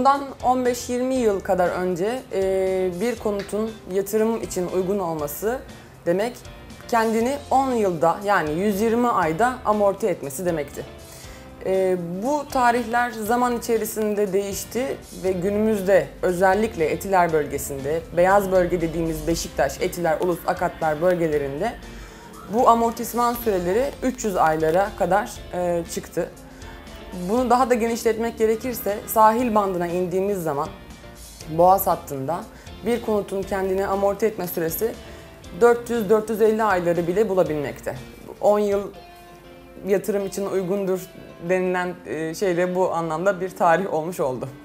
Bundan 15-20 yıl kadar önce bir konutun yatırım için uygun olması demek kendini 10 yılda yani 120 ayda amorti etmesi demekti. Bu tarihler zaman içerisinde değişti ve günümüzde özellikle Etiler bölgesinde, Beyaz Bölge dediğimiz Beşiktaş, Etiler, Ulus, Akatlar bölgelerinde bu amortisman süreleri 300 aylara kadar çıktı. Bunu daha da genişletmek gerekirse sahil bandına indiğimiz zaman Boğaz hattında bir konutun kendini amorti etme süresi 400-450 ayları bile bulabilmekte. 10 yıl yatırım için uygundur denilen şey de bu anlamda bir tarih olmuş oldu.